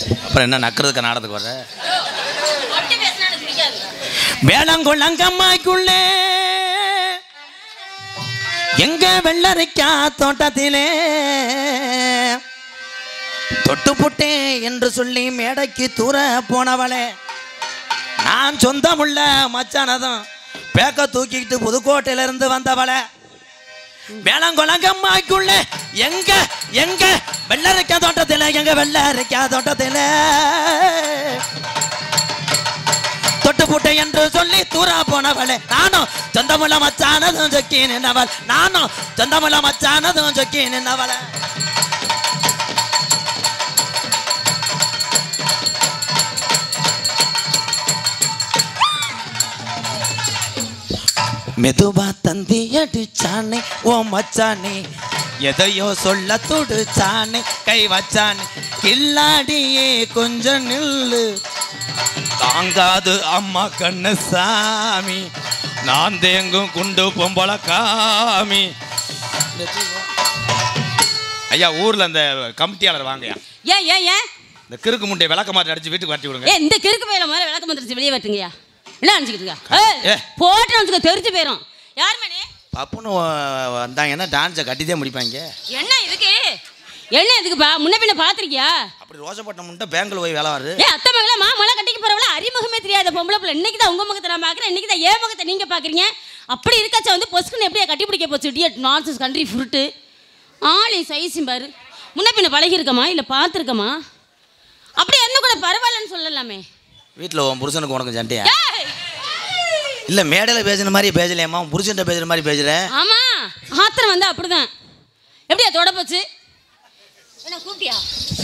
அப்புறம் என்ன நக்கிறதுக்கு நாடத்துக்கு வர வேளாங்கொள்ளங்கம்மாய்க்குள்ளே எங்க வெள்ளரிக்கா தோட்டத்திலே தொட்டு புட்டே என்று சொல்லி மேடைக்கு தூர போனவளே நான் சொந்தமுள்ள மச்சானதும் பேக்க தூக்கிக்கிட்டு புதுக்கோட்டையிலிருந்து வந்தவளே வேளாங்கொள்ளங்கம்மாய்க்குள்ளே எங்க எங்க வெள்ளரிக்கா தோட்டத்திலே எங்க வெள்ளரிக்கா தோட்டத்திலே தொட்டு புட்டை என்று சொல்லி தூரா போனவளே நானும் சொந்தமுள்ள மச்சானதும் சொக்கி நின்னவள் நானும் சொந்தமுள்ள மச்சானதும் சொக்கி நின்னவளே மெதுவா தந்தி அடிச்சானே ஓ மச்சானே எதையோ சொல்ல துடிச்சானே கை வச்சானே கில்லாடியே கொஞ்சம் நில்லு தாங்காது அம்மா கண்ணு சாமி நான் தேங்கும் குண்டு பொம்பள காமி. ஐயா ஊர்ல அந்த கமிட்டியாளர் வாங்கயா. ஏன் ஏன் ஏன் இந்த கிறுக்கு முட்டையை விளக்க மாட்டி அடிச்சு வீட்டுக்கு வரட்டி விடுங்க. இந்த கிறுக்கு பையில மாதிரி விளக்க மாட்டி வெளியே வரட்டுங்கய்யா. என்ன நினச்சிக்கிட்டு இருக்கா போட்டு நினச்சிக்க தெரிஞ்சு போயிடும். யார் மேனே பப்புன்னு வந்தாங்கன்னா டான்ஸை கட்டிதான் முடிப்பாங்க. என்ன இதுக்கு என்ன இதுக்குப்பா முன்ன பின்ன பார்த்துருக்கியா? அப்படி ரோசப்பட்டம் முட்டை பேங்கில் போய் வேலை வருது. அத்தை மகளா மாமலாம் கட்டிக்கு போறவள அறிமுகமே தெரியாத பொம்பளை பிள்ளை இன்னைக்கு தான் உங்க முகத்தை நான் பார்க்குறேன். இன்னைக்கு தான் ஏன் முகத்தை நீங்கள் பார்க்குறீங்க. அப்படி இருக்காச்சா வந்து பொசுக்குன்னு எப்படியா கட்டி பிடிக்க போச்சு டியட் நான்சஸ் கண்ட்ரி ஃப்ரூட்டு ஆளி சைஸும் பாரு. முன்ன பின்ன பழகிருக்கமா இல்லை பார்த்துருக்கமா? அப்படி என்ன கூட பரவாயில்லன்னு சொல்லலாமே. வீட்டில் உன் புருஷனுக்கு உனக்கு சண்டையா? இல்லை மேடையில் பேசுன மாதிரி பேசலையம்மா புருஷன்ட்ட பேசுகிற மாதிரி பேசுகிறேன். ஆமாம் ஆத்திரம் வந்து அப்படிதான். எப்படியா தொட போச்சு என்ன கூப்பிட்டியா?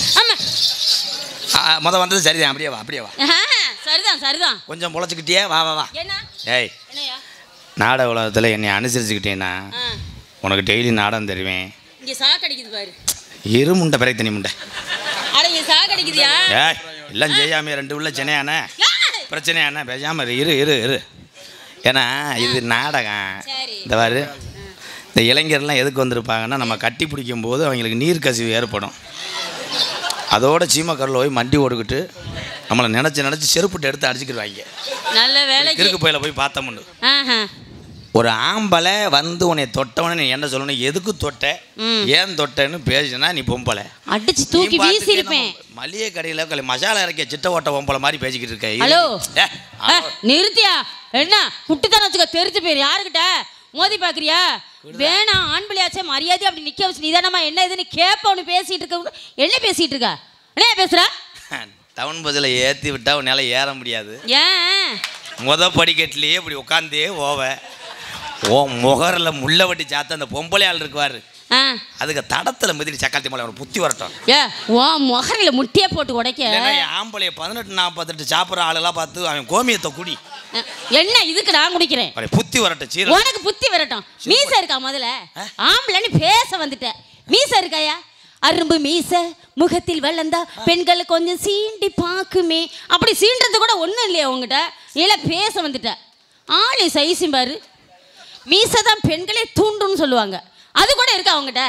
ஆமாம் வந்தது சரிதான். அப்படியே வா அப்படியே வா. சரிதான் சரிதான் கொஞ்சம் பொழைச்சிக்கிட்டியே வா வா வா. என்ன ஏய் நாடக உலகத்தில் என்னை அனுசரிச்சுக்கிட்டேன்னா உனக்கு டெய்லி நாடகம் தருவேன். இங்கே சாக்கு அடிக்குது பாரு. இரு முண்டை பிறகு தனி முண்டை. அட இங்கே சாக்கு அடிக்குதியா? ஏய் எல்லாம் செய்யாமே 2 உள்ள சென்னையானே பிரச்சனையானே பேசாமல் இரு இரு இரு. ஏன்னா இது நாடகம். இந்த பாரு இந்த இளைஞர்லாம் எதுக்கு வந்திருப்பாங்கன்னா நம்ம கட்டி பிடிக்கும் போது அவங்களுக்கு நீர் கசிவு ஏற்படும். அதோட சீமக்கரில் போய் மண்டி ஓடுக்கிட்டு நம்மளை நினச்சி செருப்புட்டு எடுத்து அடிச்சுக்கிடுவாங்க. நல்ல வேலை கிறுக்கு போயில போய் பார்த்தோம்னு ஒரு ஆம்பளை வந்து உன்னை தொட்டவனே நீ என்ன சொல்லணும் எதுக்கு தொட்ட ஏன் தொட்டன்னு பேசினா நீ பொம்பளை அடிச்சு தூக்கி வீசிருப்பேன். மளிகை கடையில் மசாலா இறக்கிய சிட்ட ஓட்ட பொம்பளை மாதிரி பேசிக்கிட்டு இருக்க. ஹலோ நிறுத்தியா என்ன குட்டித்தான வச்சுக்க தெரிஞ்சு போயிரு. யாருக்கிட்ட மோதி பாக்குறியா? வேணாம் ஆண் பிள்ளையாச்சே மரியாதை அப்படி நிக்க வச்சு நீதானமா என்ன இதுன்னு கேப்ப பேசிட்டு இருக்க. என்ன பேசிட்டு இருக்கா? என்ன பேசுற? டவுன் பஸ்ஸில் ஏற்றி விட்டா உன்னால ஏற முடியாது. ஏன் படிக்கட்டிலேயே இப்படி உட்காந்தே ஓவ ஓ முகரில் முள்ள வட்டி சாத்த அந்த பொம்பளை ஆள் இருக்குவாரு அதுக்கு தடத்தில் மிதிடி சக்காத்தி மலை அவனை புத்தி வரட்டும். ஓ முகரில் முட்டியே போட்டு உடைக்க ஆம்பளைய 18-48 சாப்பிட்ற ஆளெல்லாம் பார்த்து அவன் கோமியத்தை குடி. என்ன இதுக்கு நான் குடிக்கிறேன் புத்தி வரட்டும். உனக்கு புத்தி வரட்டும். மீச இருக்கா முதல்ல? ஆம்பளைன்னு பேச வந்துட்டேன். மீச இருக்காயா? அரும்பு மீச முகத்தில் வளர்ந்தா பெண்களை கொஞ்சம் சீண்டி பார்க்குமே. அப்படி சீன்றது கூட ஒன்றும் இல்லையா உங்ககிட்ட? இல்லை பேச வந்துட்ட ஆளு சைஸும் பாரு. மீசை தான் பெண்களே தூண்டுன்னு சொல்லுவாங்க. அது கூட இருக்கா அவங்ககிட்ட?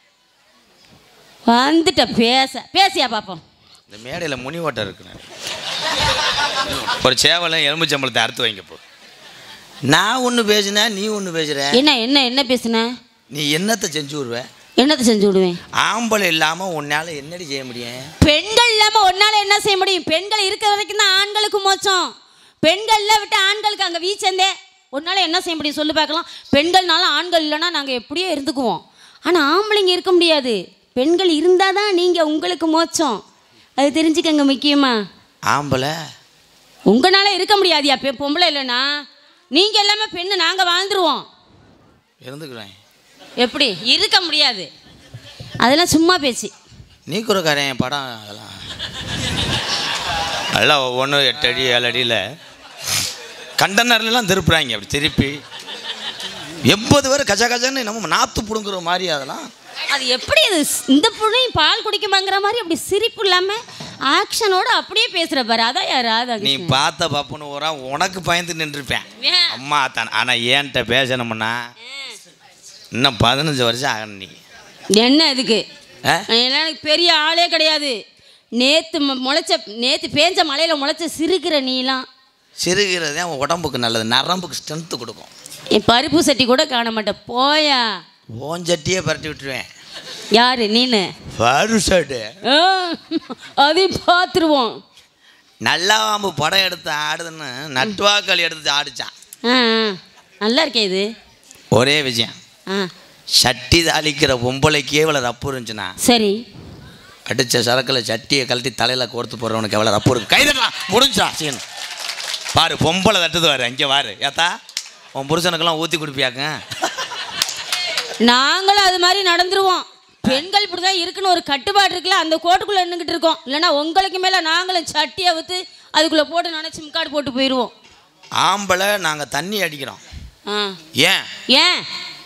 வந்துட்ட பேசியா பார்ப்போம். இந்த மேடையில் முனி ஓட்டம் இருக்குண்ணே. ஒரு சேவலை எலும்பு சம்பளத்தை அறுத்து வைங்க போ. நான் ஒன்று பேசுனா நீ ஒன்று பேசுற. என்ன என்ன என்ன பேசுன? நீ என்னத்தை செஞ்சு விடுவ? என்னத்தை செஞ்சு விடுவேன்? ஆம்பளை இல்லாமல் உன்னால என்னடி செய்ய முடியும்? பெண்கள் இல்லாமல் உன்னால என்ன செய்ய முடியும்? பெண்கள் இருக்க வரைக்கும் தான் ஆண்களுக்கு மோச்சம். பெண்கள்ல விட்டு ஆண்களுக்கு அங்கே வீச்சந்தே. உன்னால என்ன செய்ய முடியும் சொல்லு பார்க்கலாம். பெண்கள்னால ஆண்கள் இல்லைன்னா நாங்கள் எப்படியே இருந்துக்குவோம். ஆனால் ஆம்பளைங்க இருக்க முடியாது. பெண்கள் இருந்தால் தான் நீங்கள் உங்களுக்கு மோச்சம். அது தெரிஞ்சுக்கங்க. முக்கியமா ஆம்பளை உங்களால இருக்க முடியாதியா பொம்பளை இல்லைன்னா? நீங்கள் எல்லாமே பெண்ணு நாங்கள் வாழ்ந்துருவோம். இருந்துக்கிறேன். எப்படி இருக்க முடியாது? அதெல்லாம் சும்மா பேச்சு. நீ குறைக்காரன் படம் அதெல்லாம் எல்லாம் ஒவ்வொன்று 8 அடி 7 அடியில் கண்டனர்லாம் திருப்புறாங்க. அப்படி திருப்பி 80 பேர் கஜா கஜான்னு நம்ம நாற்று பிடுங்குற மாதிரி. அதெல்லாம் அது எப்படி? அது இந்த புள்ளையும் பால் குடிக்குமாங்கிற மாதிரி அப்படி சிரிப்பு இல்லாமல் ஆக்ஷனோட அப்படியே பேசுகிற பாரு. அதான் யார் நீ பார்த்த பப்புன்னு ஊரா உனக்கு பயந்து நின்றுருப்பேன் அம்மா தான். ஆனால் ஏன்ட்ட பேசணும்னா இன்னும் 15 வருஷம் ஆகணும். நீ என்ன இதுக்கு? எனக்கு பெரிய ஆளே கிடையாது. நேற்று பேஞ்ச மலையில் முளைச்ச சிறுகிற நீலாம். சிறுகிறதே அவன் உடம்புக்கு நல்லது, நரம்புக்கு ஸ்ட்ரென்த்து கொடுக்கும். என் பருப்பு சட்டி கூட காண மாட்டேன் போயா. ஓன் சட்டியே பரட்டி விட்டுருவேன். யாரு நீனு? பருப்பு சட்டு அதையும் பார்த்துருவோம். நல்லாவாம்பு படம் எடுத்து ஆடுதுன்னு நட்டுவாக்கள் எடுத்து ஆடிச்சான். நல்லா இருக்கே இது. ஒரே விஷயம், சட்டி தாளிக்கிற பொம்பளைக்கே இவ்வளோ ரப்பு இருந்துச்சுன்னா சரி, அடித்த சரக்கில் சட்டியை கழட்டி தலையில் கோர்த்து போடுறவனுக்கு எவ்வளோ ரப்பு இருக்கு. கைதட்டலாம் முடிஞ்சா சீன் பாரு, பொம்பளை தட்டுது வாரு, அங்கே வாரு. ஏத்தா உன் புருஷனுக்கெல்லாம் ஊற்றி கொடுப்பியாக்க. நாங்களும் அது மாதிரி நடந்துருவோம். பெண்கள் இப்படி தான் இருக்குன்னு ஒரு கட்டுப்பாடு இருக்குல்ல, அந்த கோட்டுக்குள்ளே நின்றுக்கிட்டு இருக்கோம். இல்லைன்னா உங்களுக்கு மேலே நாங்களும் சட்டியை ஊற்றி அதுக்குள்ளே போட்டு நினச்சி முக்காடு போட்டு போயிடுவோம். ஆம்பளை நாங்கள் தண்ணி அடிக்கிறோம். ஏன் ஏன்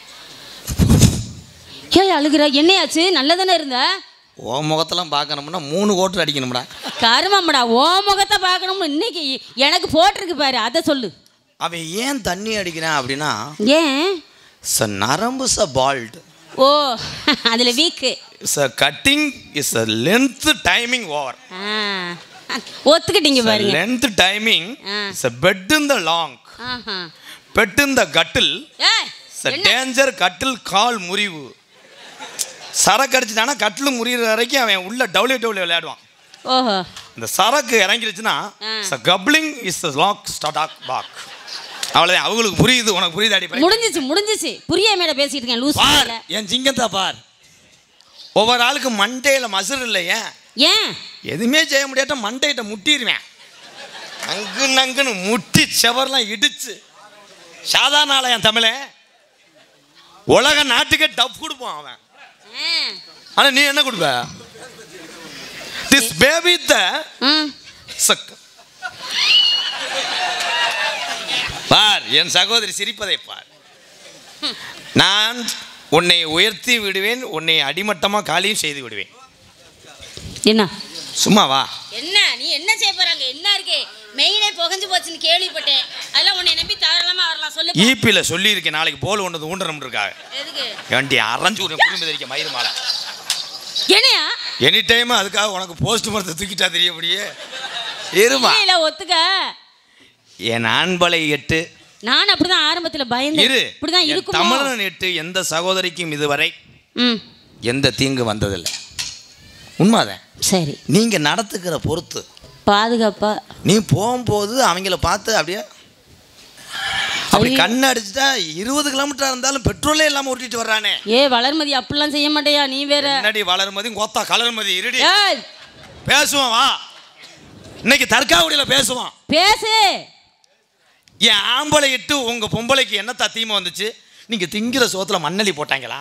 ஏன் அழுகிற? என்னையாச்சு? நல்லா தானே இருந்த. ஓ முகத்தெல்லாம் பார்க்கணும்னா 3 கோட்டு அடிக்கணும்டா. கருமம்டா, ஓ முகத்தை பார்க்கணும்னு இன்னைக்கு எனக்கு போட்டிருக்கு பாரு, அதை சொல்லு. அவன் ஏன் தண்ணி அடிக்கிறான் அப்படின்னா, ஏன் நரம்பு பால்ட். ஓ அதில் weak. Cutting is length timing over. ஒத்துக்கிட்டீங்க பாருங்க. Length timing is bet in the long, bet in the கட்டில் டேஞ்சர். கட்டில் கால் முறிவு. சரக்கு அடிச்சுட்டானா கட்டில் முறிகிற வரைக்கும் அவன் உள்ள டவுளி விளையாடுவான். ஓஹோ, இந்த சரக்கு இறங்கிருச்சுன்னா coupling is lock start back. அவ்வளோதான். அவங்களுக்கு புரியுது, உனக்கு புரியுது. அடி முடிஞ்சிச்சு. புரிய மேல பேசிட்டு இருக்கேன் லூஸ். என் சிங்கத்தா பார், ஒவ்வொரு ஆளுக்கு மண்டையில் மசுறு இல்லையே. ஏன் எதுவுமே செய்ய முடியாட்ட மண்டையிட்ட முட்டிடுவேன். அங்கு நங்குன்னு முட்டி செவர்லாம் இடிச்சு. சாதாரண ஆள என் தமிழே, உலக நாட்டுக்கே டப் கொடுப்பான் அவன். ஆனா நீ என்ன கொடுப்ப? திஸ் பேபி த பார், என் சகோதரி சிரிப்பதை பார். நான் உன்னை உயர்த்தி விடுவேன், உன்னை அடிமட்டமாக காலியும் செய்து விடுவேன். என்ன சும்மா வா. என்ன நீ என்ன செய்ய போறாங்க? என்ன இருக்கு? மெயினே புகஞ்சு போச்சுன்னு கேள்விப்பட்டேன். அதெல்லாம் உன்னை நம்பி தாராளமா வரலாம். சொல்லு. ஈபியில் சொல்லியிருக்கேன், நாளைக்கு போல் ஒன்று ஊண்டணும் இருக்காங்க. எதுக்கு? ஏன்டி அரைஞ்சு ஒரு குடும்பம் தெரிவிக்க மயிறு மாலை. என்னையா எனி டைம் அதுக்காக உனக்கு போஸ்ட் மரத்தை தூக்கிட்டா தெரியபடியே இருமா. இல்ல ஒத்துக்க. என் ஆண்பலை 8. நான் அப்படிதான் ஆரம்பத்துல பயந்தேன். இப்படிதான் இருக்கும். தமிழன் 8 எந்த சகோதரிக்கும் இதுவரை எந்த தீங்கு வந்ததில்லை. உண்மைதான். சரி, நீங்க நடத்துக்கிற பொறுத்து பாதுகாப்பா. நீ போகும்போது அவங்கள பார்த்து அப்படியே அப்படி கண்ணு அடிச்சுட்டா 20 கிலோமீட்டர் இருந்தாலும் பெட்ரோலே இல்லாம ஓட்டிட்டு வர்றானே. வளர்மதி அப்படிலாம் செய்ய மாட்டேயா நீ வேற. என்னடி வளர்மதி கோத்தா கலர்மதி இருடி. பேசுவான் வா, இன்னைக்கு தற்காவடியில பேசுவான். பேசு. என் ஆம்பளை 8 உங்க பொம்பளைக்கு என்ன தீமை வந்துச்சு? நீங்க திங்கிற சோத்துல மண்ணலி போட்டாங்களா?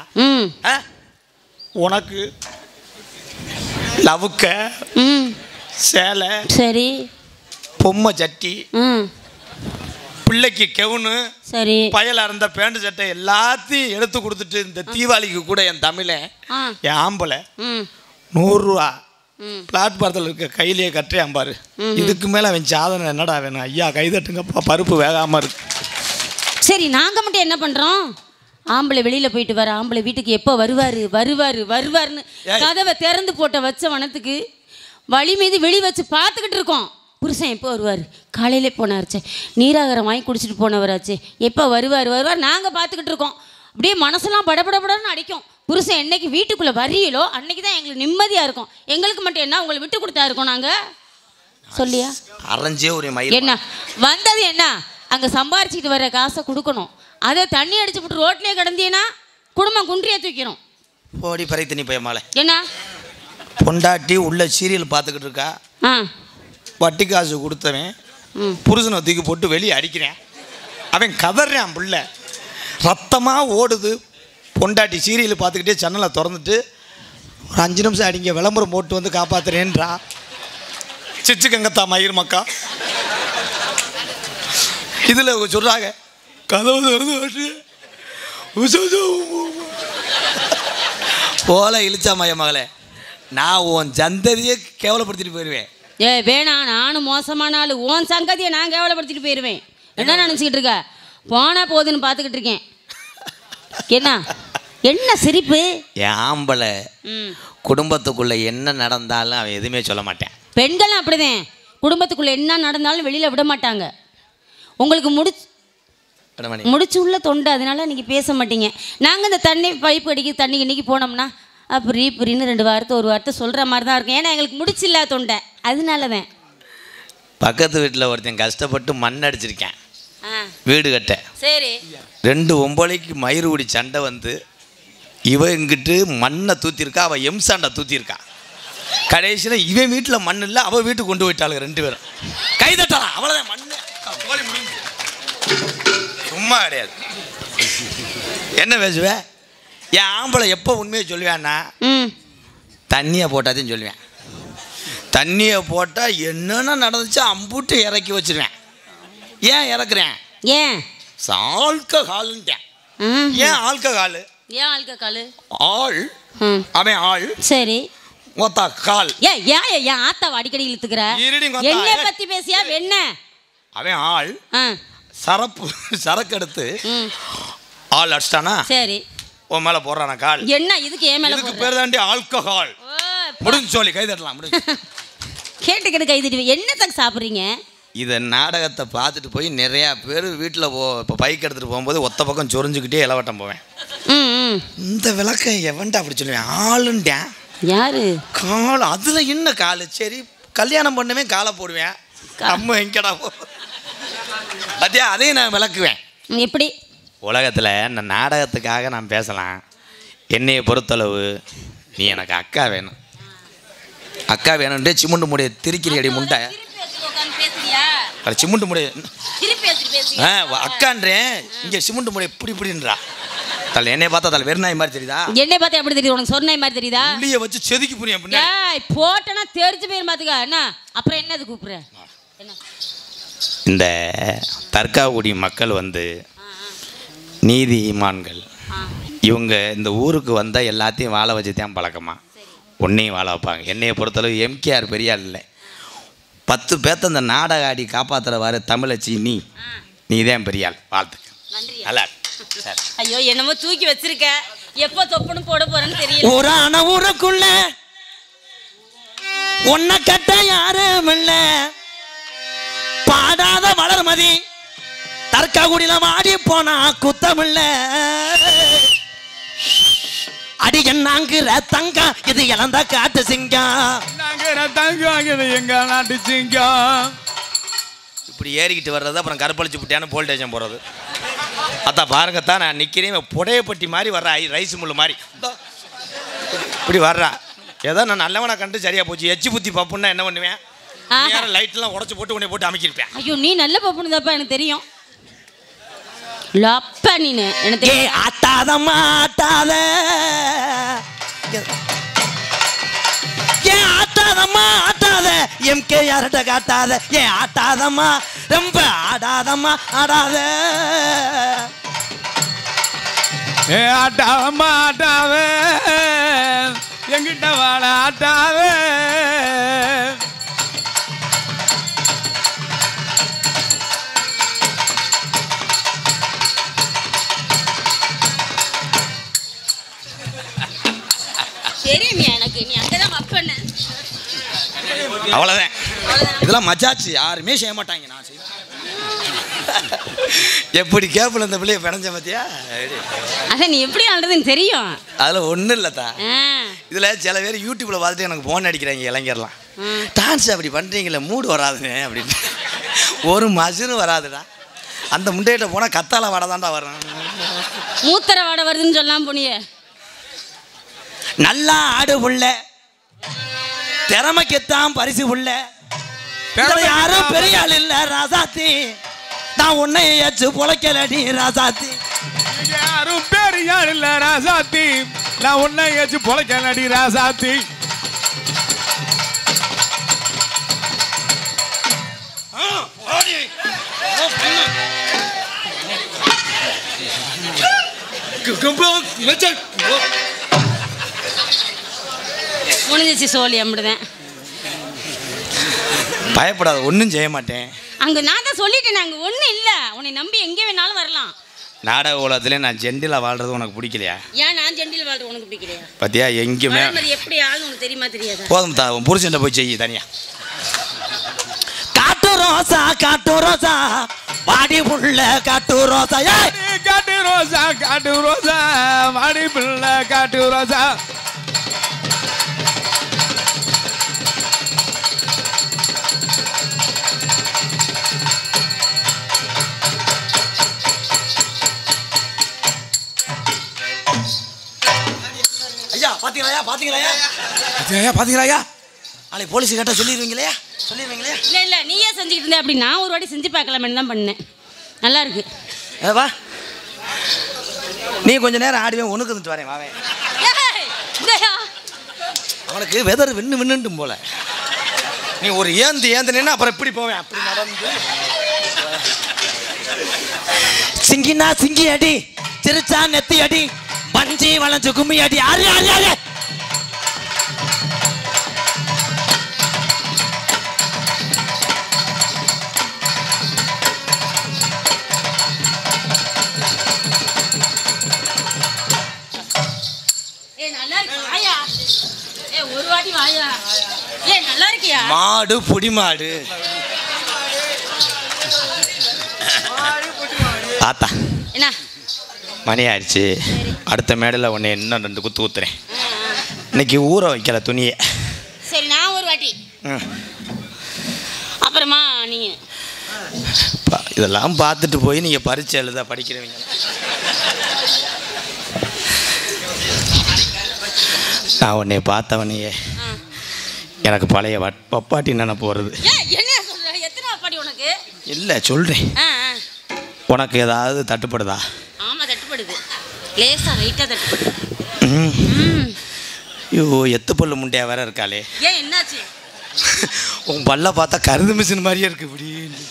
உனக்கு லவுக்க சேலை, சரி, பொம்மை சட்டி, பிள்ளைக்கு கெவுனு, சரி, பயல இருந்த பேண்ட் சட்டை எல்லாத்தையும் எடுத்து கொடுத்துட்டு இந்த தீபாவளிக்கு கூட என் தமிழ என் ஆம்பளை 100 ரூபா பிளாட்பாரத்தில் இருக்க கையிலேயே கட்டுறேன் பாரு. இதுக்கு மேலே அவன் சாதனை என்னடா வேணும்? ஐயா கைதட்டுங்கப்பா, பருப்பு வேகாமல் இருக்கு. சரி, நாங்கள் மட்டும் என்ன பண்ணுறோம்? ஆம்பளை வெளியில் போயிட்டு வர ஆம்பளை வீட்டுக்கு எப்போ வருவாருன்னு கதவை திறந்து போட்ட வச்ச வனத்துக்கு வழி மீது வெளி வச்சு பார்த்துக்கிட்டு இருக்கோம். புருஷன் எப்போ வருவார்? காலையிலே போனாருச்சே, நீராகரம் வாங்கி குடிச்சிட்டு போனவராச்சே, எப்போ வருவார் நாங்கள் பார்த்துக்கிட்டு இருக்கோம். அப்படியே மனசெல்லாம் படபடன்னு அடிக்கும். புருஷன் என்னைக்கு வீட்டுக்குள்ளே வரியலோ அன்னைக்கு தான் எங்களுக்கு நிம்மதியாக இருக்கும். எங்களுக்கு மட்டும் என்ன உங்களை விட்டு கொடுத்தா இருக்கோம் நாங்கள்? சொல்லியா அரைஞ்சே ஒரு மயில் என்ன வந்தது? என்ன அங்கே சம்பாரிச்சிட்டு வர காசை கொடுக்கணும். அதை தண்ணி அடிச்சு போட்டு ரோட்லேயே கிடந்தீங்கன்னா குடும்பம் குன்றியே தூக்கிறோம். போடி பறை தண்ணி பையமால. என்ன பொண்டாட்டி உள்ள சீரியல் பார்த்துக்கிட்டு இருக்கா, வட்டி காசு கொடுத்தவன் புருஷனை தூக்கி போட்டு வெளியே அடிக்கிறேன். அவன் கதறான், புள்ள ரத்தமாக ஓடுது. பொண்டாட்டி சீரியல் பார்த்துக்கிட்டே ஜன்னலை திறந்துட்டு ஒரு 5 நிமிஷம் அடிங்க விளம்பரம் போட்டு வந்து காப்பாத்துறேன்றா. சிச்சு கங்கத்தா மயிர் மக்கா இதில் சொல்கிறாங்க கதவு திறந்து போல இழிச்சா மைய மகளே, நான் உன் சந்ததியை கேவலப்படுத்திட்டு போயிடுவேன். வேணாம், நானும் மோசமான ஆள். உன் சங்கதியை நான் கேவலப்படுத்திட்டு போயிடுவேன். என்ன நினச்சிக்கிட்டு இருக்க? போனால் போகுதுன்னு பார்த்துக்கிட்டு இருக்கேன். என்ன என்ன சிரிப்பு? என் ஆம்பளை குடும்பத்துக்குள்ள என்ன நடந்தாலும் அவன் எதுவுமே சொல்ல மாட்டேன். பெண்களும் அப்படிதான், குடும்பத்துக்குள்ள என்ன நடந்தாலும் வெளியில விட மாட்டாங்க. உங்களுக்கு முடிச்சு உள்ள தொண்டை, அதனால நீங்க பேச மாட்டீங்க. நாங்க இந்த தண்ணி பைப் அடிக்க தண்ணி இன்னைக்கு போனோம்னா அப்படி இப்படின்னு 2 வாரத்தை 1 வாரத்தை சொல்ற மாதிரி தான் இருக்கும். ஏன்னா எங்களுக்கு முடிச்சில்ல தொண்டை, அதனாலதான். பக்கத்து வீட்டில் ஒருத்தன் கஷ்டப்பட்டு மண் அடிச்சிருக்கேன் வீடு கட்ட. சரி, 2 ஒம்பளைக்கு மயிறு குடி சண்டை வந்து இவன் இங்கிட்டு மண்ணை தூத்திருக்கா, அவள் எம்சாண்டை தூத்திருக்கா. கடைசியில் இவன் வீட்டில் மண் இல்லை, அவள் வீட்டுக்கு கொண்டு போயிட்டாளுங்க 2 பேரும். கைதட்டலாம், அவ்வளோதான். மண்ணு சும்மா கிடையாது. என்ன பேசுவேன்? என் ஆம்பளை எப்போ உண்மையை சொல்லுவேன்னா தண்ணியை போட்டாதையும் சொல்லுவேன். தண்ணியை போட்டால் என்னென்ன நடந்துச்சு அம்புட்டு இறக்கி வச்சிருவேன். ஏன் இறக்குறேன்? ஏன் ஆல்கஹால்ன்ட்டேன். ஏன் ஆல்கஹால்? ஏன் ஆல்கஹால்? ஆள் அவன் ஆள். சரி, ஒத்தா கால். ஏன் ஏன் ஆத்தாவை அடிக்கடி இழுத்துக்கிற? என்ன பத்தி பேசியா? என்ன அவன் ஆள் சரக்கு எடுத்து ஆள் அடிச்சிட்டானா? சரி, உன் மேலே போடுறானா கால்? என்ன இதுக்கு ஏன் மேலே? இதுக்கு பேர் தாண்டி ஆல்கஹால். முடிஞ்சு சொல்லி கை தட்டலாம். முடிஞ்சு கேட்டுக்கிட்டு கை தட்டி. என்னத்துக்கு சாப்பிட்றீங்க? இதை நாடகத்தை பார்த்துட்டு போய் நிறையா பேர் வீட்டில் இப்போ பைக் எடுத்துகிட்டு போகும்போது ஒத்த பக்கம் சொரிஞ்சுக்கிட்டே இலவட்டம் போவேன். இந்த விளக்க எவன்டா அப்படி சொல்லுவேன்? ஆளுண்டேன். யாரு? கால். அதில் என்ன கால்? சரி, கல்யாணம் பண்ணவே காலை போடுவேன். அம்மா எங்கடா போ அதே அதையும் நான் விளக்குவேன். எப்படி? உலகத்தில் இந்த நாடகத்துக்காக நான் பேசலாம். என்னையை பொறுத்தளவு நீ எனக்கு அக்கா வேணும். அக்கா வேணும்ன்றே சிமுண்டு முடிய திருக்கிரி அடி முண்டை சிமுண்டு முடிய அக்கான்றேன். இங்கே சிமுண்டு முடிய இப்படி இப்படின்றா. தலை என்னை பார்த்தா தலை வெறுநாய் மாதிரி தெரியுதா? என்னை பார்த்தா எப்படி தெரியுது உனக்கு? சொன்னாய் மாதிரி தெரியுதா? உள்ளிய வச்சு செதுக்கி புரியும். போட்டனா தெரிஞ்சு போயிரு பாத்துக்க. என்ன அப்புறம் என்னது கூப்பிடுற? இந்த தற்காக்குடி மக்கள் வந்து நீதிமான்கள். இவங்க இந்த ஊருக்கு வந்தால் எல்லாத்தையும் வாழ வச்சு தான் பழக்கமா. உன்னையும் வாழ வைப்பாங்க. என்னையை பொறுத்தளவு எம்கேஆர் பெரியாள் இல்லை. 10 பேர்த்த இந்த நாடக ஆடி காப்பாற்றுறவாறு தமிழச்சி நீ தான் பெரியாள். வாழ்த்துக்கு. நல்லா. ஐயோ, என்னமோ தூக்கி வச்சிருக்க. எப்போ தொப்புன்னு போட போறேன்னு தெரியல. ஊரான ஊருக்குள்ள உன்னை கட்ட யாரும் இல்ல. பாடாத வளர்மதி தற்காகுடியில மாடி போனா குத்தமில்ல. அடிகன் நாங்குற தங்கம் இது இழந்த காட்டு சிங்கம். இது எங்க நாட்டு சிங்கம். இப்படி ஏறிக்கிட்டு வர்றது அப்புறம் கருப்பளிச்சு புட்டியான்னு போல் ஸ்டேஷன் போறது. அதான் பாருங்கத்தான் நான் நிற்கிறேன். புடையப்பட்டி மாதிரி வர்றா, ரைஸ் முள்ளு மாதிரி இப்படி வர்றா. ஏதோ நான் நல்லவனை கண்டு சரியா போச்சு. எச்சி புத்தி பப்புன்னா என்ன பண்ணுவேன்? லைட்லாம் உடச்சு போட்டு உன்னை போட்டு அமைக்கிருப்பேன். ஐயோ, நீ நல்ல பப்புன்னு தாப்பா எனக்கு தெரியும். லப்ப நீனு எனக்கு ஆட்டாதம்மா ஆட்டாத. ஏன் ஆட்டாதம்மா ஆட்டாத? எம்கே யார்கிட்ட காட்டாத. ஏன் ஆட்டாதம்மா ரொம்ப ஆடாதம்மா ஆடாத. ஏ ஆட்டாதம்மா ஆட்டாத, எங்கிட்ட வாழ ஆட்டாத. தெரியுமியா எனக்கு? நீ அங்கதான் மப்பண்ண. அவ்வளோதான். இதெல்லாம் மஜாச்சு, யாருமே செய்ய மாட்டாங்க. நான் செய்வேன். எப்படி கேப்பில் இந்த பிள்ளைய பிணைஞ்ச பார்த்தியா? அதான் நீ எப்படி ஆடுறதுன்னு தெரியும். அதில் ஒன்றும் இல்லைத்தா. இதில் சில பேர் யூடியூப்பில் பார்த்துட்டு எனக்கு ஃபோன் அடிக்கிறாங்க இளைஞர்லாம். டான்ஸ் அப்படி பண்ணுறீங்களே மூடு வராதுங்க அப்படின்னு. ஒரு மசுன்னு வராதுடா. அந்த முண்டையிட்ட போனால் கத்தால வாடை தான்டா வரும். மூத்தர வாடை வருதுன்னு சொல்லாம் போனியே. நல்லா ஆடு உள்ள திறமைக்குத்தான் பரிசு உள்ள. யாரும் பெரிய ஆள் இல்ல ராசாத்தி. நான் உன்னை ஏச்சு பொழைக்கலடி ராசாத்தி. யாரும் பெரிய ஆள் இல்ல ராசாத்தி. நான் உன்னை ஏச்சு பொழைக்கலடி ராசாத்தி. முடிஞ்சிச்சு சோழி. அப்படிதான். பயப்படாத, ஒன்றும் செய்ய மாட்டேன். அங்கே நான் தான் சொல்லிட்டேன். அங்கே ஒன்றும் இல்லை. உன்னை நம்பி எங்கே வேணாலும் வரலாம். நாடக உலகத்திலே நான் ஜெண்டில் வாழ்றது உனக்கு பிடிக்கலையா? ஏன் நான் ஜெண்டில் வாழ்றது உனக்கு பிடிக்கலையா? பார்த்தியா எங்கேயுமே எப்படி ஆளும் உனக்கு தெரியுமா தெரியாதா? போதும் தா, உன் புருஷன் போய் செய்ய தனியா. காட்டு ரோசா வாடி புள்ள காட்டு ரோசா காட்டு ரோசா வாடி புள்ள காட்டு ரோசா. ஐயா பாத்தீங்களா நாளைக்கு போலீஸ் கேட்டா சொல்லிடுவீங்களா? இல்ல நீயே செஞ்சுக்கிட்டு இருந்த அப்படி நான் ஒரு வாட்டி செஞ்சு பார்க்கலாமேன்னு தான் பண்ணேன். நல்லா இருக்கு. வா நீ கொஞ்ச நேரம் ஆடுவேன், உனக்கு வந்துட்டு வரேன் வாவேன். அவனுக்கு வெதர் விண்ணுட்டும் போல. நீ ஒரு ஏந்துனேன்னா அப்புறம் எப்படி போவேன்? அப்படி நடந்து சிங்கினா சிங்கி அடி, சிரிச்சா நெத்தி அடி, பஞ்சி வளைஞ்சு கும்மி அடி. ஆறு ஒரு வாட்டி வாயா. நல்லா இருக்கியா? மாடு புடி மாடு ஆத்தா. என்ன மணி ஆயிடுச்சு. அடுத்த மேடையில் உன்னை இன்னும் 2 குத்து ஊத்துறேன். இன்னைக்கு ஊற வைக்கல துணியை. சரி நான் ஒரு வாட்டி அப்புறமா நீங்க இதெல்லாம் பார்த்துட்டு போய் நீங்கள் பரீட்சை எழுத படிக்கிறவங்க. நான் உன்னை பார்த்தவனையே எனக்கு பழைய பப்பாட்டி நினைப்பு வருது. என்ன சொல்ற? எத்தனை பப்பாட்டி உனக்கு? இல்லை சொல்கிறேன். உனக்கு ஏதாவது தட்டுப்படுதா? ஆமாம் தட்டுப்படுது, லேசாக லைட்டாக தட்டுப்படுது. ஐயோ எத்து பல்லு முண்டையா வேற இருக்காளே. ஏன் என்னாச்சு? உன் பல்ல பார்த்தா கருது மிஷின் மாதிரியே இருக்கு. இப்படி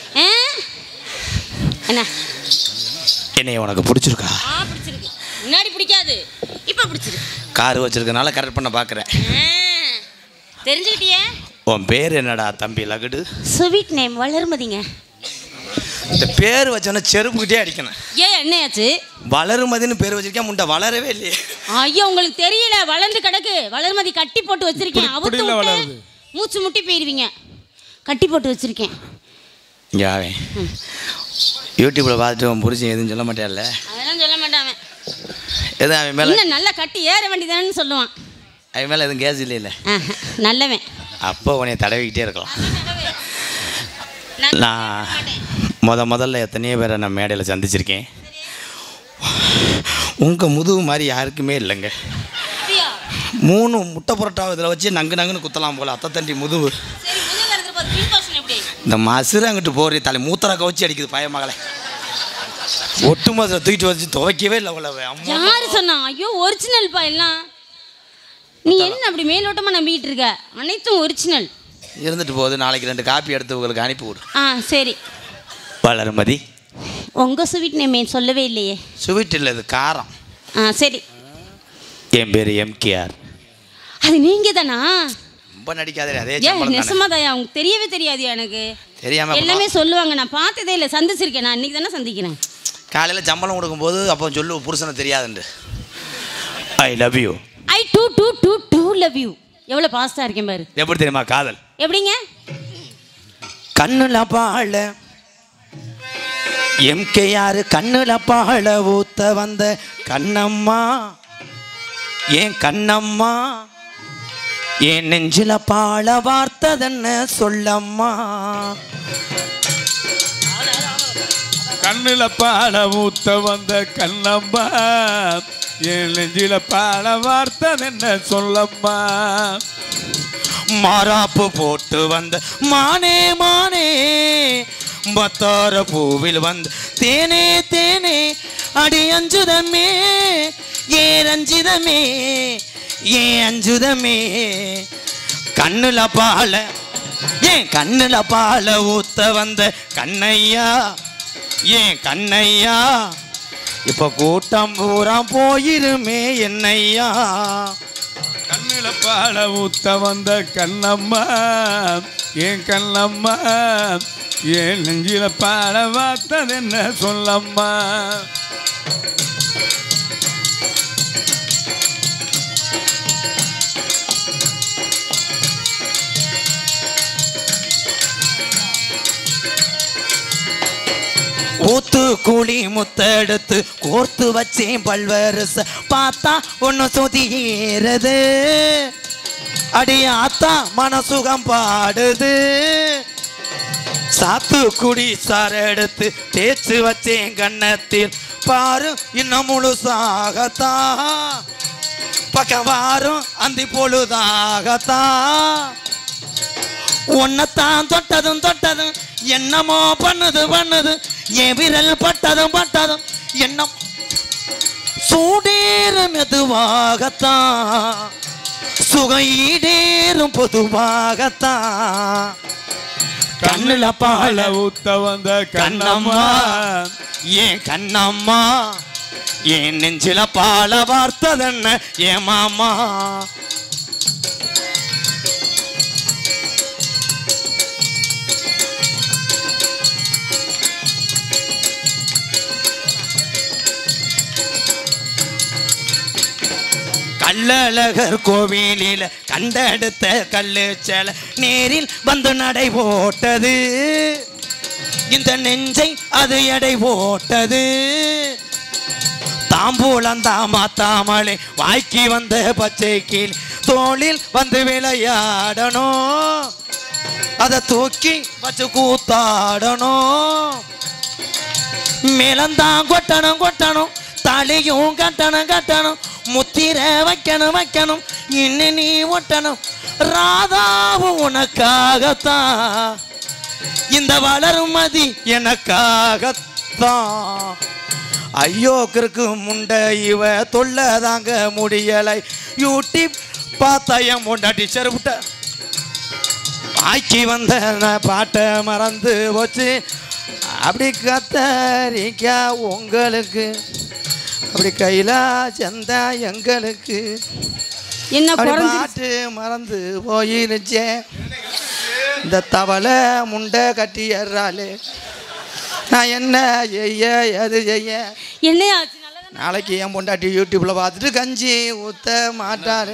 என்ன என்னைய உனக்கு பிடிச்சிருக்கா? பிடிச்சிருக்கு. முன்னாடி பிடிக்காது, இப்போ பிடிச்சிருக்கு. கார் வச்சிருக்கனால கரெக்ட் பண்ண பார்க்குறேன். தெரிஞ்சுக்கிட்டியே. உன் பேர் என்னடா தம்பி லகுடு? Sweet name வளர்மதிங்க. இந்த பேர் வச்சோன்னா செருப்புக்கிட்டே அடிக்கணும். ஏன் என்னையாச்சு? வளர்மதின்னு பேர் வச்சிருக்கேன், முண்டை வளரவே இல்லையே. ஐயோ உங்களுக்கு தெரியல, வளர்ந்து கிடக்கு. வளர்மதி கட்டி போட்டு வச்சிருக்கேன். அவுத்து மூச்சு முட்டி போயிருவீங்க. கட்டி போட்டு வச்சிருக்கேன். யாவே யூடியூப்பில் பார்த்துட்டு உன் புரிச்சு எதுவும் சொல்ல மாட்டேன்ல? அதெல்லாம் சொல்ல மாட்டான். எதுவும் அவன் மேலே இன்னும் நல்லா கட்டி ஏற வேண்டியதானு சொல்லுவான். அவன் மேலே எதுவும் கேஸ் இல்லை. நல்லவன். அப்போ உன்னை தடவிக்கிட்டே இருக்கலாம். நான் முதல்ல எத்தனையோ பேரை நான் மேடையில் சந்திச்சிருக்கேன். உங்கள் முதுகு மாதிரி யாருக்குமே இல்லைங்க. 3 முட்டை புரோட்டாவை இதில் வச்சு நங்குன்னு குத்தலாம் போல். அத்தை தண்டி முதுகு. இந்த மசுறு அங்கிட்டு போகிற தலை மூத்தரை கவச்சி அடிக்குது பயமகளை. ஒட்டு மதுரை தூக்கிட்டு வச்சு துவைக்கவே இல்லை. அவ்வளவு யாரு சொன்னா? ஐயோ ஒரிஜினல் பா எல்லாம். நீ என்ன அப்படி மேலோட்டமாக நம்பிக்கிட்டு இருக்க? அனைத்தும் ஒரிஜினல். இருந்துட்டு போகுது. நாளைக்கு 2 காப்பி எடுத்து உங்களுக்கு அனுப்பி விடு. சரி. வளர்மதி உங்கள் ஸ்வீட் நேம் சொல்லவே இல்லையே. ஸ்வீட் இல்லை, இது காரம். சரி. என் பேர் எம்கேஆர். அது நீங்கள் தானா? ரொம்ப நடிக்காதே. அதே நெசமாதாயா? உங்களுக்கு தெரியவே தெரியாது. எனக்கு தெரியாம எல்லாமே சொல்லுவாங்க. நான் பார்த்ததே இல்லை, சந்திச்சிருக்கேன். நான் இன்னைக்கு தானே சந்திக்கிறேன். காலையில் சம்பளம் கொடுக்கும்போது அப்போ சொல்லு புருஷனை தெரியாதுண்டு. I love you. I too love you. எவ்வளோ பாஸ்டாக இருக்கேன் பாரு. எப்படி தெரியுமா காதல்? எப்படிங்க? கண்ணுல பாழ எம்கேஆர் கண்ணுல பாழ ஊத்த வந்த கண்ணம்மா, ஏன் கண்ணம்மா, ஏன் நெஞ்சில பாழ வார்த்ததென்ன சொல்லம்மா. கண்ணுல பாட ஊத்த வந்த கண்ணம்மா, என் நெஞ்சில பாட வார்த்ததென்ன சொல்லம்மா. மாறாப்பு போட்டு வந்த மானே மானே, மத்தார பூவில் வந்து தேனே தேனே, அடி அஞ்சுதமே ஏ ரஞ்சிதமே ஏ அஞ்சுதமே. கண்ணுல பால ஏன் கண்ணுல பால ஊத்த வந்த கண்ணையா, ஏன் கண்ணையா, இப்ப கூட்டம் பூரா போயிருமே என்னையா. கண்ணுல பாட ஊத்த வந்த கண்ணம்மா, ஏன் கண்ணம்மா, ஏன் நெஞ்சில பாட வார்த்தது என்ன சொல்லம்மா. சாத்துக்குழி முத்தெடுத்து கோர்த்து வச்சேன் பல்வரச பார்த்தா ஒன்னு சொதிகிறது அடியாத்தா மனசுகம் பாடுது சாத்துக்குடி சாறு எடுத்து தேய்ச்சி வச்சேன் கண்ணத்தில் பாரு இன்னும் முழுசாகத்தான் பக்கவாரும் அந்தி பொழுதாகத்தான் உன்னைத்தான் தொட்டதும் தொட்டதும் என்னமோ பண்ணுது என் விரல் பட்டதும் என்ன சூடேறும் மெதுவாகத்தான் சுகையீடேறும் பொதுவாகத்தான் கண்ணுல பால ஊத்த வந்த கண்ணம்மா ஏன் கண்ணம்மா என் நெஞ்சில பால வார்த்ததென்ன ஏன் மாமா கள்ளழகர் கோவிலில் கண்டெடுத்த கல்லு செல நேரில் வந்து நடை போட்டது இந்த நெஞ்சை அது எடை போட்டது தாம்பூலம் தாமாத்தாமலே வாய்க்கு வந்த பச்சை கீழ் தோளில் வந்து விளையாடணும் அதை தூக்கி வச்சு கூத்தாடணும் மேலந்தான் கொட்டணும் தலையும் கட்டணும் முத்திர வைக்கணும் இன்னும் நீ ஒட்டணும் ராதாவும் உனக்காகத்தான் இந்த வளரும் மதி எனக்காகத்தான் ஐயோ கிறுக்கு முண்டை இவ தொல்லை தாங்க முடியலை யூடியூப் பார்த்தாயம் முண்டாட்டி செருப்புட்ட வாய்க்கு வந்த பாட்டை மறந்து போச்சு அப்படி கத்தரிக்கா உங்களுக்கு அப்படி கையில சந்தா எங்களுக்கு என்ன பாட்டு மறந்து போயிருச்சேன் இந்த தவளை முண்டை கட்டி ஏறாளே நான் என்ன செய்ய எது செய்ய என்ன நாளைக்கு என் பொண்டாட்டி யூடியூப்ல பார்த்துட்டு கஞ்சி ஊற்ற மாட்டாரு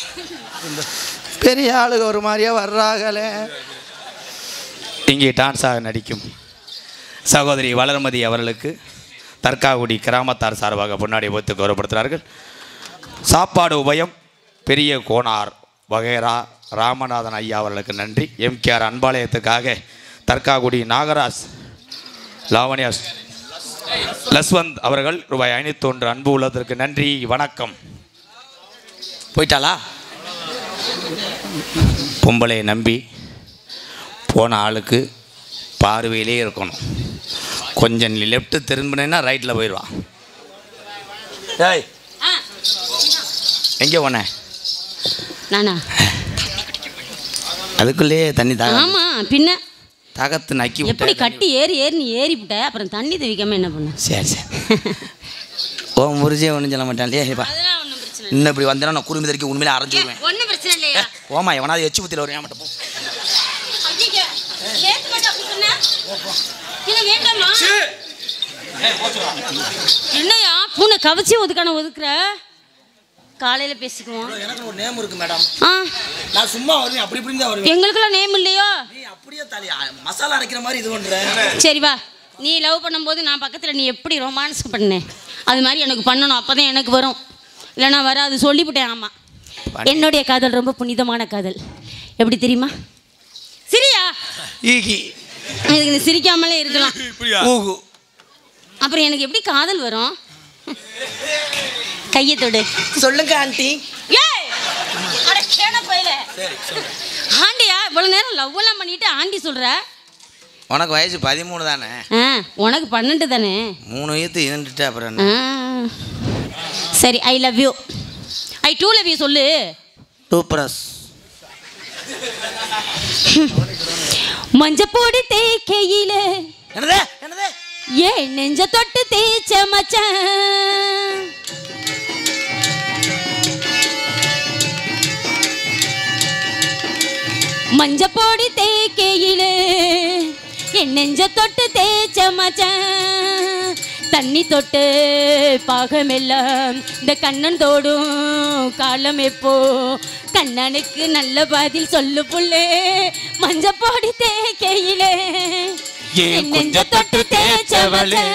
பெரிய ஆளுங்க ஒரு மாதிரியா வர்றாங்களே இங்கே டான்ஸாக நடிக்கும் சகோதரி வளர்மதி அவர்களுக்கு தர்காகுடி கிராமத்தார் சார்பாக பொன்னாடி வைத்து கௌரவப்படுத்துகிறார்கள். சாப்பாடு உபயம் பெரிய கோனார் வகைரா ராமநாதன் ஐயா அவர்களுக்கு நன்றி. எம்கேஆர் அன்பாலயத்துக்காக தர்காகுடி நாகராஜ் லாவண்யா லஸ்வந்த் அவர்கள் ரூபாய் 501 அன்பு உள்ளதற்கு நன்றி வணக்கம். போயிட்டாளா? பொம்பளை நம்பி போன ஆளுக்கு பார்வையிலே இருக்கணும். கொஞ்சம் லெஃப்ட் திரும்பினா ரைட்டில் போயிடுவான். ஏய் எங்கே போன? நானா அதுக்குள்ளேயே தண்ணி தாக. ஆமா பின்ன தாகத்து நக்கி எப்படி கட்டி ஏறி நீ ஏறி விட்ட அப்புறம் தண்ணி தெவிக்காம என்ன பண்ண? சரி ஓ முறிஞ்சே ஒன்றும் சொல்ல மாட்டான் இல்லையா? இன்னும் இப்படி வந்தேன்னா நான் குறும்பி தறிக்க உண்மையிலே அரைஞ்சிடுவேன். ஒன்றும் பிரச்சனை இல்லையா? ஓமா எவனாவது எச்சு புத்தியில் வரும் ஏமாட்ட போ. என்னையா பூனை கவச்சி ஒதுக்குற? காலையில பேசிக்குவோம். எனக்கு ஒரு நேம் இருக்கு மேடம். நான் சும்மா வருவேன் அப்படி இப்படி தான் வருவேன். எங்களுக்குலாம் நேம் இல்லையோ? நீ அப்படியே தலையா மசாலா அரைக்கிற மாதிரி இது பண்ற. சரி வா, நீ லவ் பண்ணும்போது நான் பக்கத்தில் நீ எப்படி ரொமான்ஸ் பண்ணேன் அது மாதிரி எனக்கு பண்ணணும். அப்போதான் எனக்கு வரும், இல்லைனா வராது சொல்லிவிட்டேன். ஆமாம், என்னுடைய காதல் ரொம்ப புனிதமான காதல். எப்படி தெரியுமா? சிரியா ஈகி இதுக்கு நீ சிரிக்காமலே இருக்கலாம். ஊகு அப்புறம் எனக்கு எப்படி காதல் வரும்? கையை தொடு. சொல்லுங்க ஆண்டி. ஆண்டியா இவ்வளோ நேரம் லவ் எல்லாம் பண்ணிட்டு ஆண்டி சொல்ற? உனக்கு வயசு 13 தானே? உனக்கு 12 தானே? 3 வயசு இருந்துட்டு அப்புறம் சரி, I love you. I too love you சொல்லு. டூப்ரஸ் மஞ்ச போடு தேக்கையில என்னதே என்னதே ஏ நெஞ்ச தொட்டு தேய்ச்ச மச்சான். மஞ்ச போடி தேக்கையில என் நெஞ்ச தொட்டு தேய்ச்ச மச்சான். தண்ணி தொட்டு பாகமெல்லாம் இந்த கண்ணன் தோடும் காலம் எப்போ? கண்ணனுக்கு நல்ல பதில் சொல்லு புள்ளே. மஞ்ச போடி தேக்கையிலே என் நெஞ்ச தொட்டு தேய்ச்சவளே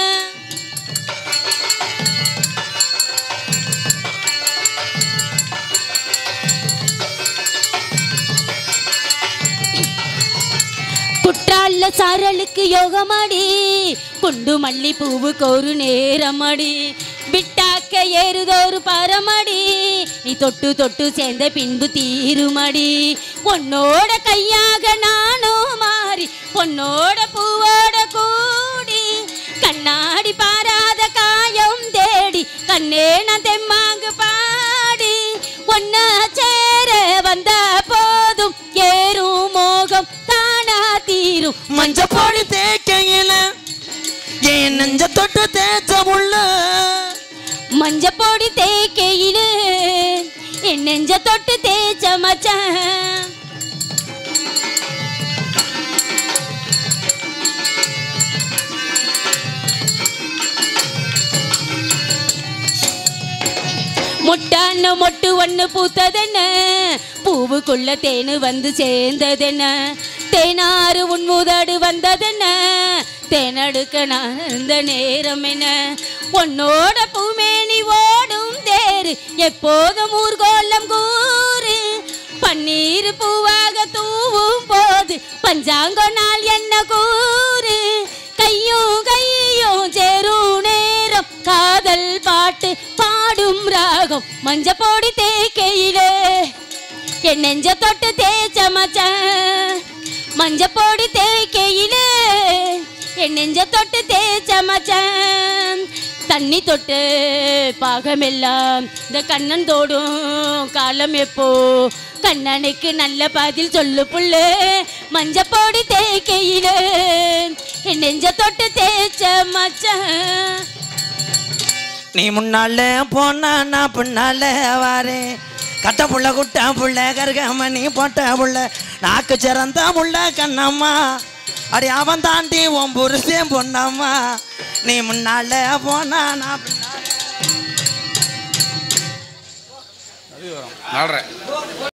குற்றால சாரலுக்கு யோகமாடி குண்டு மல்லி பூவுக்கு ஒரு நேரமடி விட்டாக்க ஏறுதோரு பரமடி நீ தொட்டு தொட்டு சேர்ந்த பின்பு தீருமடி உன்னோட கையாக நானும் மாறி உன்னோட பூவோட கூடி கண்ணாடி பாராத காயம் தேடி கண்ணே நான் தெம்மாங்கு பாடி ஒன்ன சேர வந்த போதும் ஏறும் மோகம் தானா தீரும் மஞ்ச பொடி தேக்கையில என் நெஞ்ச தொட்டு தேய்ச்ச முள்ள மஞ்ச பொடி தேய்க்கையில என் நெஞ்ச தொட்டு தேய்ச்ச மச்சான் முட்டான மொட்டு ஒண்ணு பூத்ததென்ன பூவுக்குள்ள தேனு வந்து சேர்ந்ததென்ன தேனாறு உன்முதடு வந்ததென்ன தேனடுக்க நான் இருந்த நேரம் என்ன உன்னோட பூமேனி ஓடும் தேரு எப்போதும் ஊர்கோலம் கூறு பன்னீர் பூவாக தூவும் போது பஞ்சாங்க நாள் என்ன கூறு கையும் கையும் சேரும் நேரம் காதல் பாட்டு பாடும் ராகம் மஞ்ச பொடி தேய்க்கையிலே என் நெஞ்ச தொட்டு தேய்ச்ச மச்சான் மஞ்ச பொடி தேய்க்கையிலே என் நெஞ்ச தொட்டு தேய்ச்ச மச்சான் தண்ணி தொட்டு பாகமெல்லாம் இந்த கண்ணன் தோடும் காலம் எப்போ கண்ணனுக்கு நல்ல பதில் சொல்லு புள்ளு மஞ்ச பொடி தேய்க்கையிலே என் நெஞ்ச தொட்டு தேய்ச்ச மச்சான் நீ முன்னால போனா நான் பின்னால வாரேன் கட்ட புள்ள குட்ட புள்ள கருகமணி போட்ட புள்ள நாக்கு சிறந்த புள்ள கண்ணம்மா அடி அவன் தாண்டி உன் புருஷன் பொண்ணம்மா நீ முன்னால போனா நான் பின்னால நாடுறேன்